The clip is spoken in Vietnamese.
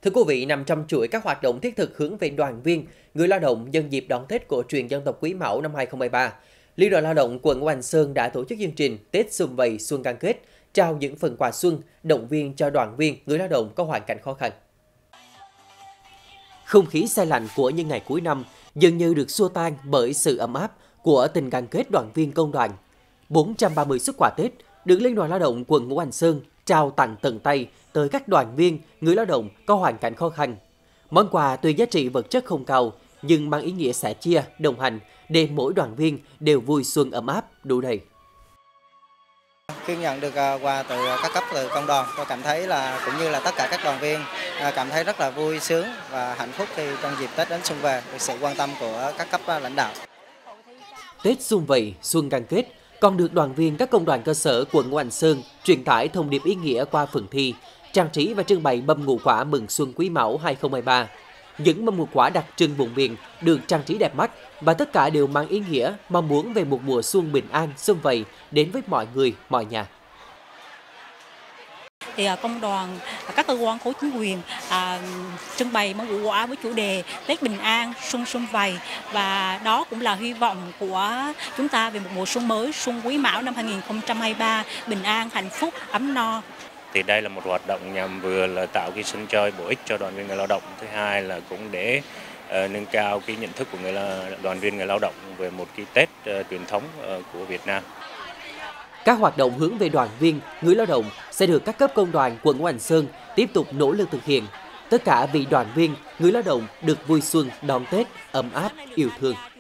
Thưa quý vị, nằm trong chuỗi các hoạt động thiết thực hướng về đoàn viên, người lao động nhân dịp đón Tết cổ truyền dân tộc Quý Mão năm 2023, Liên đoàn Lao động quận Ngũ Hành Sơn đã tổ chức chương trình Tết Sum Vầy Xuân Cam Kết, trao những phần quà xuân, động viên cho đoàn viên, người lao động có hoàn cảnh khó khăn. Không khí se lạnh của những ngày cuối năm dường như được xua tan bởi sự ấm áp của tình gắn kết đoàn viên công đoàn. 430 suất quà Tết được Liên đoàn Lao động quận Ngũ Hành Sơn trao tặng tận tay tới các đoàn viên, người lao động có hoàn cảnh khó khăn. Món quà tuy giá trị vật chất không cao, nhưng mang ý nghĩa sẻ chia, đồng hành để mỗi đoàn viên đều vui xuân ấm áp, đủ đầy. Khi nhận được quà từ các cấp từ công đoàn, tôi cảm thấy là cũng như là tất cả các đoàn viên cảm thấy rất là vui sướng và hạnh phúc khi trong dịp Tết đến xuân về được sự quan tâm của các cấp lãnh đạo. Tết Sum Vầy Xuân Cam Kết còn được đoàn viên các công đoàn cơ sở quận Ngũ Hành Sơn truyền tải thông điệp ý nghĩa qua phần thi, trang trí và trưng bày mâm ngũ quả mừng xuân Quý Mão 2023. Những mâm ngũ quả đặc trưng vùng miền được trang trí đẹp mắt và tất cả đều mang ý nghĩa mong muốn về một mùa xuân bình an, sum vầy đến với mọi người, mọi nhà. Thì công đoàn, các cơ quan khối chính quyền trưng bày mâm ngũ quả với chủ đề Tết bình an, xuân sum vầy, và đó cũng là hy vọng của chúng ta về một mùa xuân mới, xuân Quý Mão năm 2023 bình an, hạnh phúc, ấm no. Thì đây là một hoạt động nhằm vừa là tạo cái sân chơi bổ ích cho đoàn viên người lao động, thứ hai là cũng để nâng cao cái nhận thức của đoàn viên người lao động về một cái Tết truyền thống của Việt Nam. Các hoạt động hướng về đoàn viên, người lao động sẽ được các cấp công đoàn quận Ngũ Hành Sơn tiếp tục nỗ lực thực hiện. Tất cả vì đoàn viên, người lao động được vui xuân đón Tết ấm áp, yêu thương.